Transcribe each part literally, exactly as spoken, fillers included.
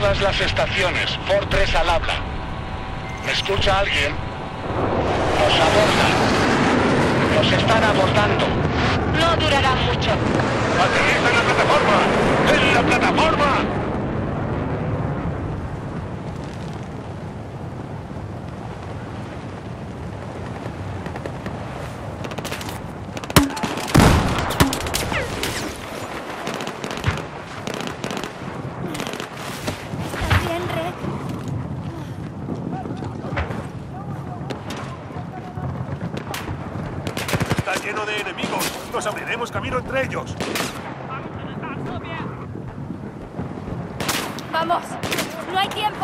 todas las estaciones. Fortress al habla. ¿Me escucha alguien? Nos abordan. Nos están abordando. No durará mucho. ¡Aterriza en la plataforma! ¡En la plataforma! ¿Estás bien, Red? Está lleno de enemigos. Nos abriremos camino entre ellos. ¡Vamos! ¡No hay tiempo!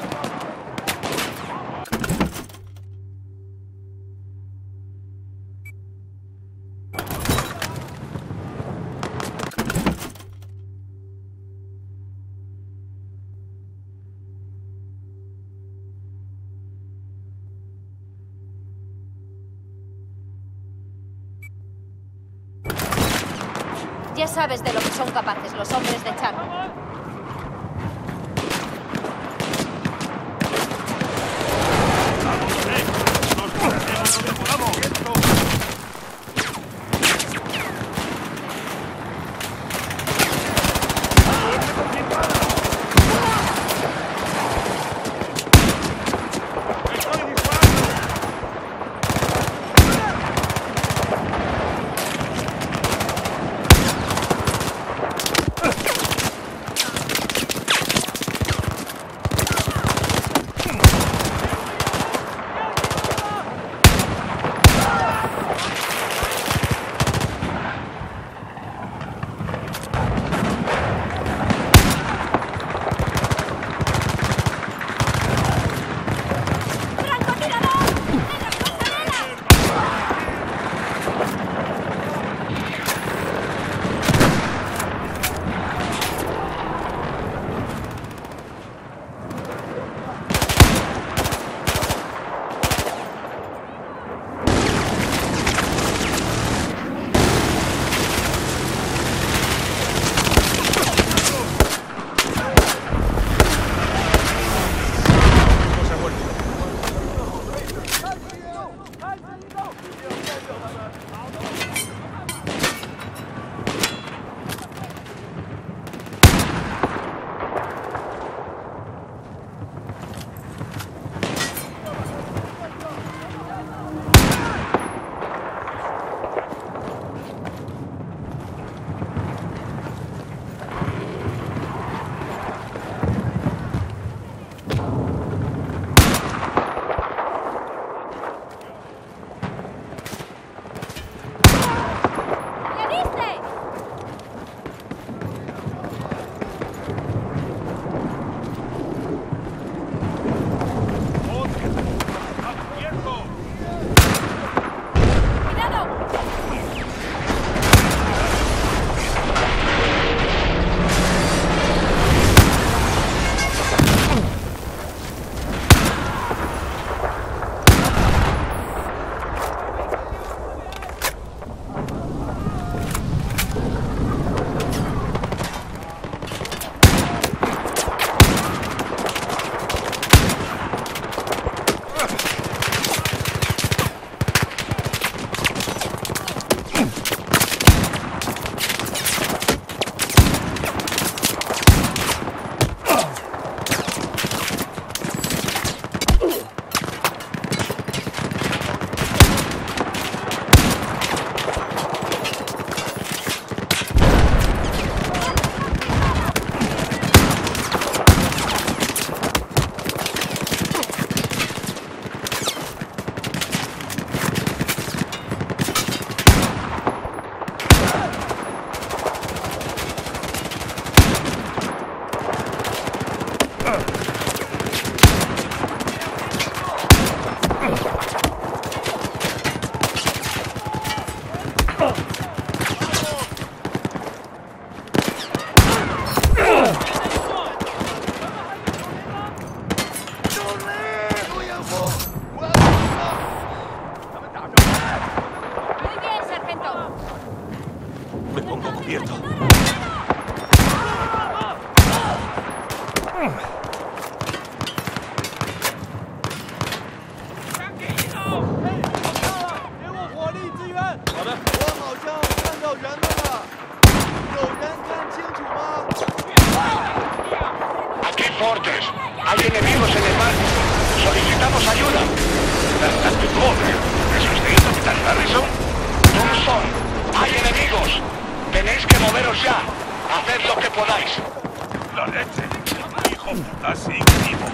Ya sabes de lo que son capaces los hombres de Charlie. Me pongo cubierto. Aquí Fortress. Hay enemigos en el mar. Solicitamos ayuda. Joder, ¿eso es de esto, Capitán Harrison? Tombstone, hay enemigos. Tenéis que moveros ya. Haced lo que podáis. La leche. Hijo puta, sigue vivo.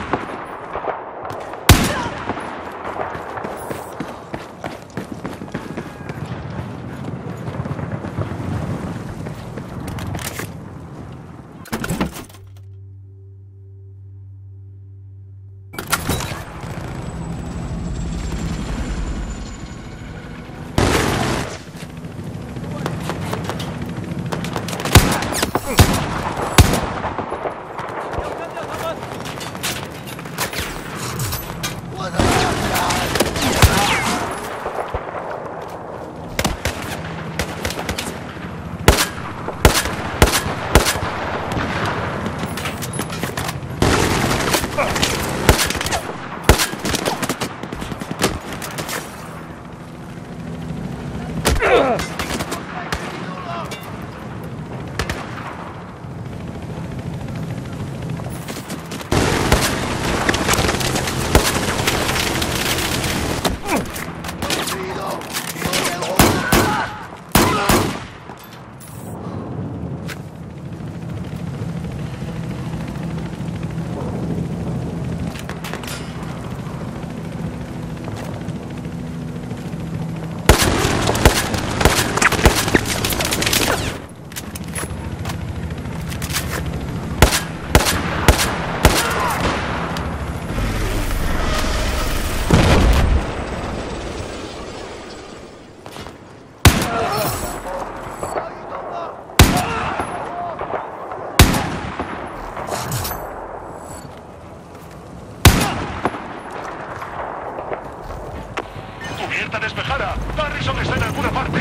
Cubierta despejada. Harrison está en alguna parte.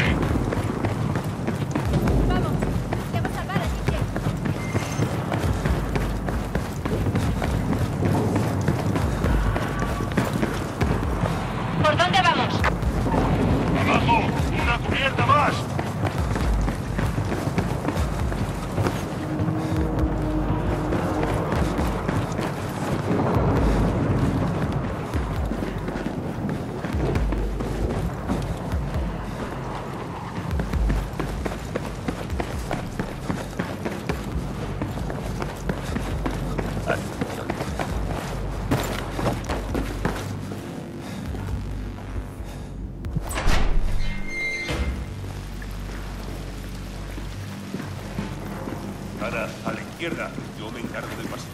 Vamos, debo salvar a Jinje. ¿Por dónde vamos? ¡Abajo! ¡Una cubierta más! Ana, a la izquierda. Yo me encargo del pasillo.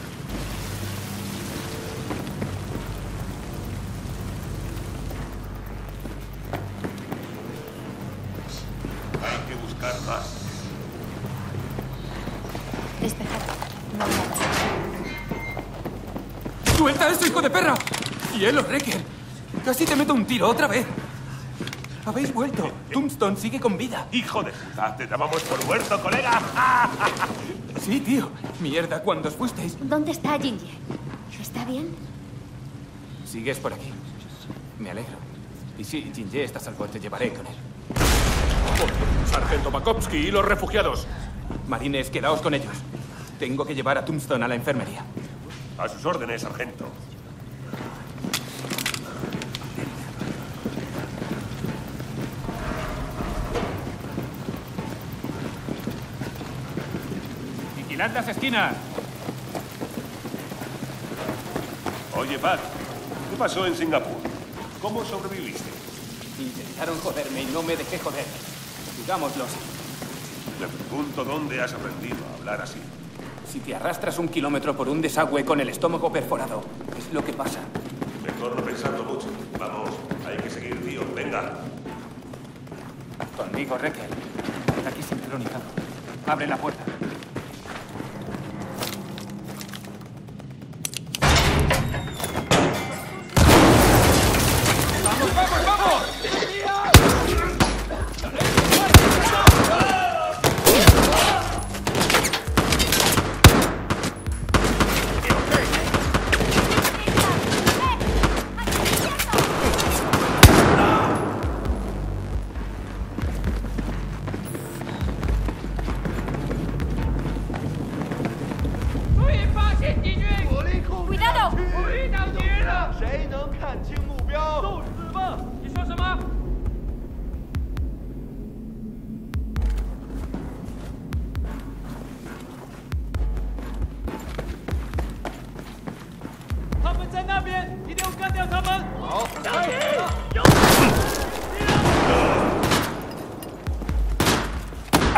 Hay que buscar más. Despejado. No voy a pasar. ¡Suelta eso, hijo de perra! ¡Hielo, Recker! Casi te meto un tiro otra vez. Habéis vuelto. Tombstone sigue con vida. ¡Hijo de puta! ¡Te dábamos por muerto, colega! Sí, tío. Mierda, cuando os fuisteis. ¿Dónde está Jinje? ¿Está bien? Sigues por aquí. Me alegro. Y si Jinje está a salvo, te llevaré con él. Sargento Makovsky y los refugiados. Marines, quedaos con ellos. Tengo que llevar a Tombstone a la enfermería. A sus órdenes, sargento. ¡Vigilad las esquinas! Oye, Pat, ¿qué pasó en Singapur? ¿Cómo sobreviviste? Intentaron joderme y no me dejé joder. Digámoslo así. Me pregunto dónde has aprendido a hablar así. Si te arrastras un kilómetro por un desagüe con el estómago perforado, es lo que pasa. Mejor no pensarlo mucho. Vamos, hay que seguir, tío. Venga. Conmigo, Recker. Aquí sincronizado. Abre la puerta. ¡Vamos, vamos, vamos!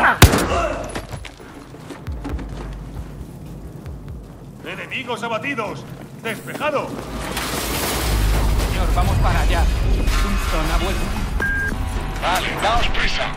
¡Enemigos abatidos! ¡Despejado! Señor, vamos para allá. Tombstone ha vuelto. Vale, daos prisa.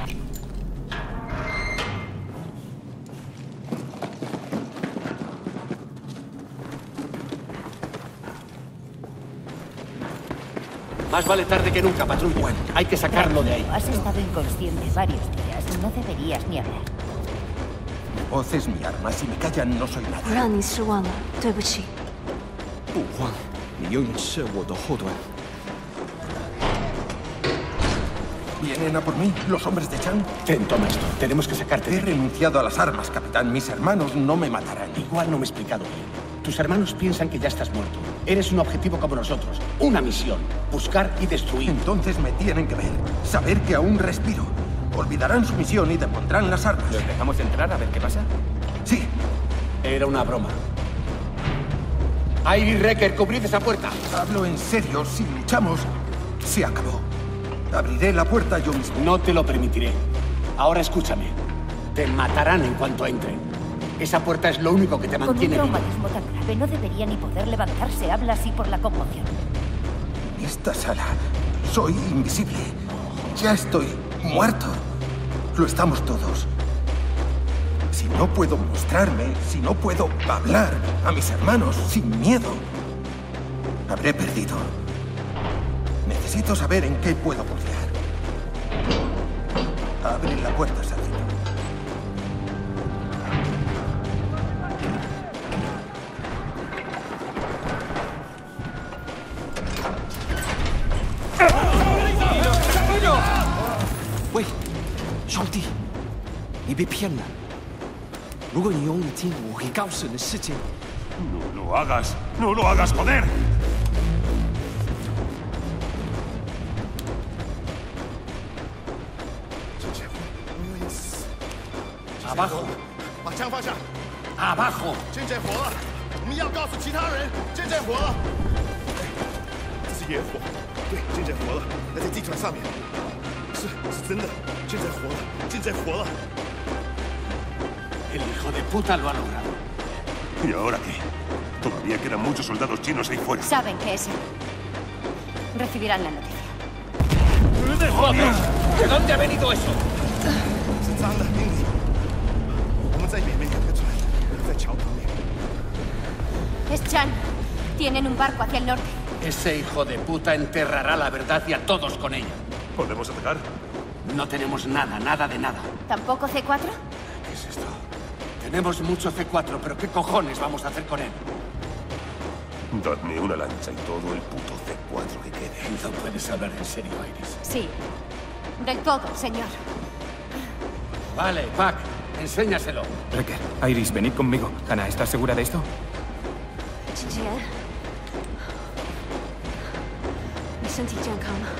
Más vale tarde que nunca, patrón. Bueno, hay que sacarlo de ahí. Has estado inconsciente varios días. No deberías ni hablar. Mi voz es mi arma. Si me callan, no soy nada. 不让你失望了，对不起。 不慌，你永远是我的后盾。¿Vienen a por mí, los hombres de Chang? Ten, toma esto. Tenemos que sacarte. He renunciado a las armas, capitán. Mis hermanos no me matarán. Igual no me he explicado bien. Tus hermanos piensan que ya estás muerto. Eres un objetivo como nosotros. Una misión. Buscar y destruir. Entonces me tienen que ver. Saber que aún respiro. Olvidarán su misión y depondrán las armas. ¿Los dejamos entrar a ver qué pasa? Sí. Era una broma. Iris Recker, cubrid esa puerta. Hablo en serio. Si luchamos, se acabó. Abriré la puerta yo mismo. No te lo permitiré. Ahora escúchame. Te matarán en cuanto entren. Esa puerta es lo único que te Con un mantiene vivo. traumatismo tan grave no debería ni poder levantarse. Habla así por la conmoción. En esta sala soy invisible. Ya estoy muerto. Lo estamos todos. Si no puedo mostrarme, si no puedo hablar a mis hermanos sin miedo, habré perdido. Necesito saber en qué puedo confiar. Abre la puerta, Sargento. 喂，兄弟，你被骗了。如果你用力听，我会告诉你事情。 No lo hagas. No lo hagas, joder. Abajo. 把枪放下。 Abajo. 见这火了，我们要告诉其他人，见这火了。这是野火，对，见这火了，那在地毯上面。是，是真的，见这火了，见这火了。 El hijo de puta lo ha logrado. ¿Y ahora qué? Todavía quedan muchos soldados chinos ahí fuera. Saben que es él. Recibirán la noticia. ¡Joder! ¿De dónde ha venido eso? 是脏的，英里。我们在北面有个船，在桥旁边。 Es Chan. Tienen un barco hacia el norte. Ese hijo de puta enterrará la verdad y a todos con ella. ¿Podemos atacar? No tenemos nada, nada de nada. ¿Tampoco C cuatro? ¿Qué es esto? Tenemos mucho C cuatro, pero ¿qué cojones vamos a hacer con él? Dadme una lancha y todo el puto C cuatro que quede. No puedes hablar en serio, Iris. Sí. Del todo, señor. Vale, Pac, enséñaselo. Recker, Iris, venid conmigo. Hannah, ¿estás segura de esto? 芊芊，你身体健康吗？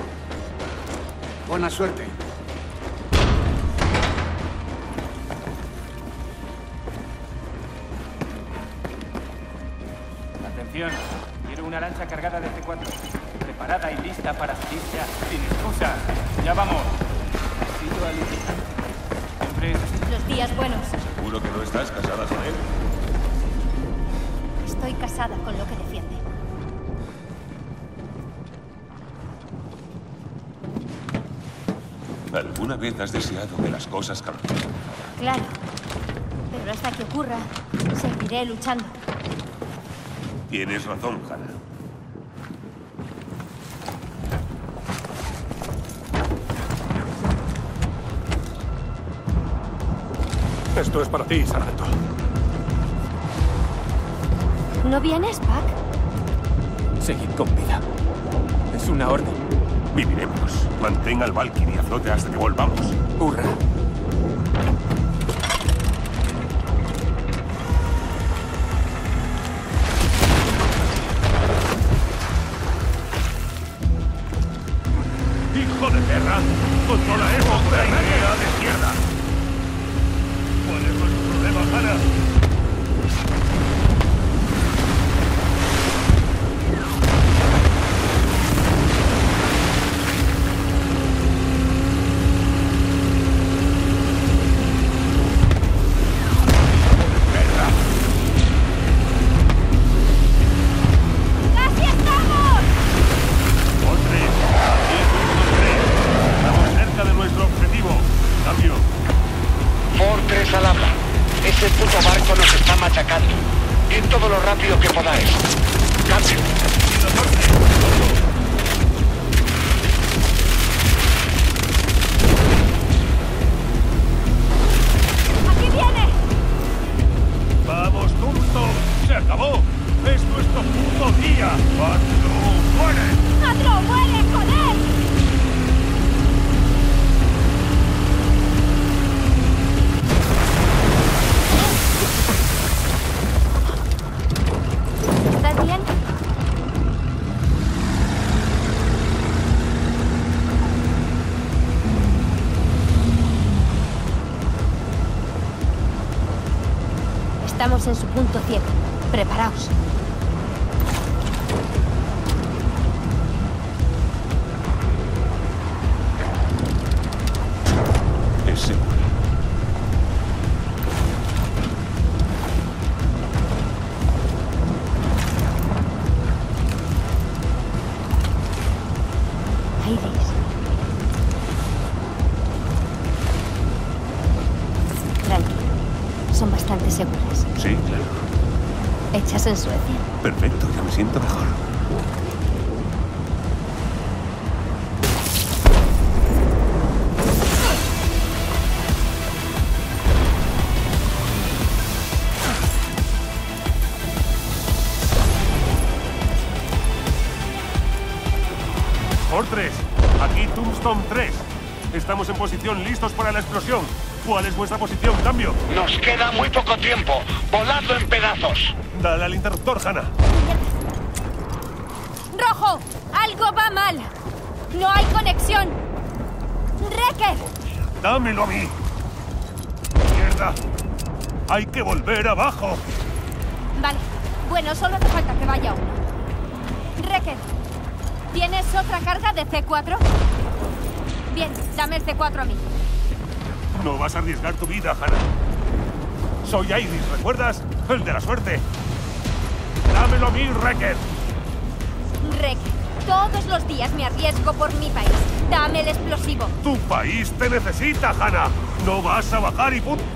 Buena suerte. Atención, quiero una lancha cargada de C cuatro. Preparada y lista para salirse a... sin excusa. Ya vamos. Necesito a luchar. Siempre es así. Los días buenos. ¿Seguro que no estás casada con él? Estoy casada con lo que defiende. ¿Alguna vez has deseado que las cosas cambien? Claro. Pero hasta que ocurra, seguiré luchando. Tienes razón, Hannah. Esto es para ti, sargento. ¿No vienes, Pac? Seguid con vida. Es una orden. Viviremos. Mantén al Valkyrie a flote hasta que volvamos. ¡Hurra! ¡Hijo de perra! ¡Controla eso! ¡Una idea de izquierda! ¿Cuál es nuestro problema, Hannah? Tienes al habla. Ese puto barco nos está machacando. Ir todo lo rápido que podáis. Cambio. ¡Aquí viene! ¡Vamos, Tombstone! ¡Se acabó! ¡Es nuestro puto día! ¡Andrew, muere! ¡Andrew, muere, joder! ¿Estás bien? Estamos en su punto ciego. Preparaos. Es seguro. Iris. Tranquilo. Son bastante seguras. Sí, claro. ¿Hechas en Suecia? Perfecto, ya me siento mejor. Fortress, aquí Tombstone tres. Estamos en posición, listos para la explosión. ¿Cuál es vuestra posición? Cambio. Nos queda muy poco tiempo. Volando en pedazos. Dale al interruptor, Hannah. ¡Rojo! ¡Algo va mal! ¡No hay conexión! ¡Wrecker! Dámelo a mí. Mierda. Hay que volver abajo. Vale. Bueno, solo hace falta que vaya uno. Wrecker, ¿tienes otra carga de C cuatro? Bien, dame el C cuatro a mí. No vas a arriesgar tu vida, Hannah. Soy Iris, ¿recuerdas? El de la suerte. Dámelo a mí, Wrecker. Wrecker, todos los días me arriesgo por mi país. Dame el explosivo. Tu país te necesita, Hannah. No vas a bajar y put...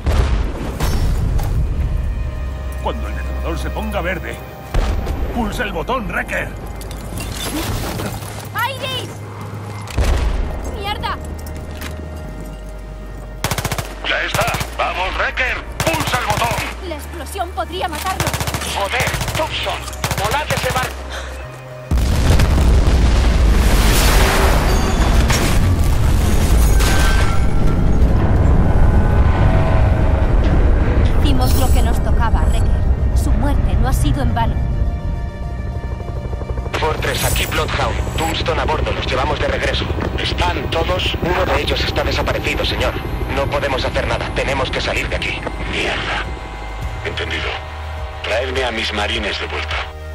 Cuando el detonador se ponga verde, pulsa el botón, Wrecker. ¡Iris! ¡Mierda! Ya está. Vamos, Wrecker. Pulsa el botón. La explosión podría matarlo. Joder, Thompson. Volad ese barco. Hicimos lo que nos tocaba, Wrecker. Su muerte no ha sido en vano. Fortress, aquí Bloodhound. Tombstone a bordo, los llevamos de regreso. ¿Están todos? Uno de ellos está desaparecido, señor. No podemos hacer nada, tenemos que salir de aquí. Mierda. Entendido. Traedme a mis marines de vuelta.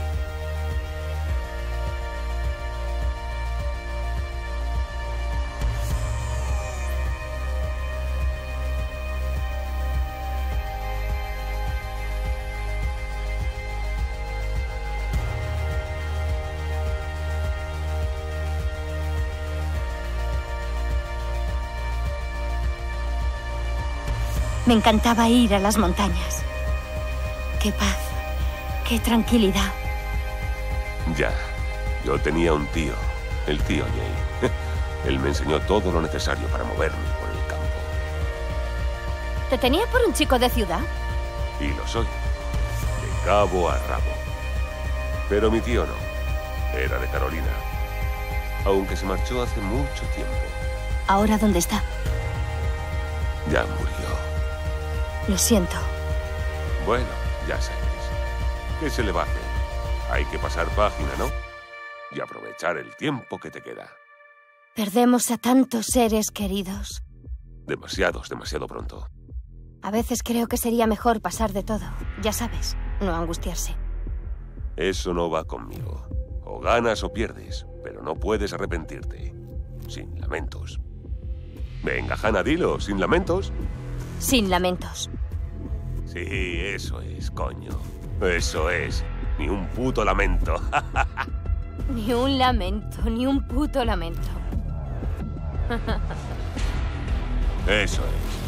Me encantaba ir a las montañas. Qué paz, qué tranquilidad. Ya. Yo tenía un tío, el tío Jay. Él me enseñó todo lo necesario para moverme por el campo. ¿Te tenía por un chico de ciudad? Y lo soy. De cabo a rabo. Pero mi tío no. Era de Carolina. Aunque se marchó hace mucho tiempo. ¿Ahora dónde está? Ya murió. Lo siento. Bueno, ya sabes. ¿Qué se le va a hacer? Hay que pasar página, ¿no? Y aprovechar el tiempo que te queda. Perdemos a tantos seres queridos. Demasiados, demasiado pronto. A veces creo que sería mejor pasar de todo. Ya sabes, no angustiarse. Eso no va conmigo. O ganas o pierdes, pero no puedes arrepentirte. Sin lamentos. Venga, Hannah, dilo, sin lamentos. Sin lamentos. Sí, eso es, coño. Eso es. Ni un puto lamento. Ni un lamento, ni un puto lamento. Eso es.